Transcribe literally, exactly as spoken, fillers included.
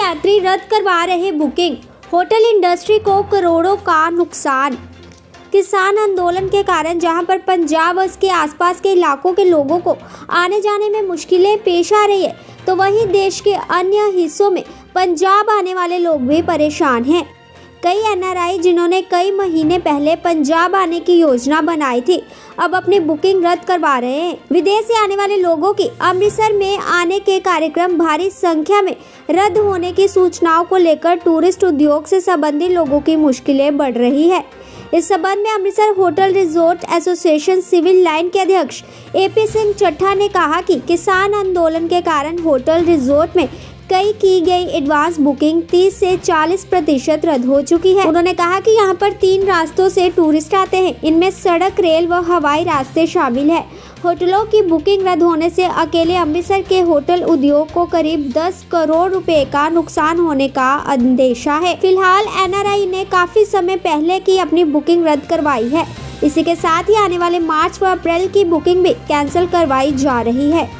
यात्री रद्द करवा रहे बुकिंग, होटल इंडस्ट्री को करोड़ों का नुकसान। किसान आंदोलन के कारण जहां पर पंजाब और इसके आसपास के इलाकों के लोगों को आने जाने में मुश्किलें पेश आ रही है, तो वहीं देश के अन्य हिस्सों में पंजाब आने वाले लोग भी परेशान हैं। कई एन आर आई जिन्होंने कई महीने पहले पंजाब आने की योजना बनाई थी, अब अपनी बुकिंग रद्द करवा रहे हैं। विदेश से आने वाले लोगों की अमृतसर में आने के कार्यक्रम भारी संख्या में रद्द होने की सूचनाओं को लेकर टूरिस्ट उद्योग से संबंधित लोगों की मुश्किलें बढ़ रही है। इस संबंध में Amritsar hotel resort association civil line के अध्यक्ष ए पी सिंह चट्ठा ने कहा कि किसान आंदोलन के कारण होटल रिजोर्ट में कई की गई एडवांस बुकिंग तीस से चालीस प्रतिशत रद्द हो चुकी है। उन्होंने कहा कि यहां पर तीन रास्तों से टूरिस्ट आते हैं, इनमें सड़क, रेल व हवाई रास्ते शामिल है। होटलों की बुकिंग रद्द होने से अकेले अमृतसर के होटल उद्योग को करीब दस करोड़ रुपए का नुकसान होने का अंदेशा है। फिलहाल एन आर आई ने काफी समय पहले की अपनी बुकिंग रद्द करवाई है। इसी के साथ ही आने वाले मार्च व अप्रैल की बुकिंग भी कैंसिल करवाई जा रही है।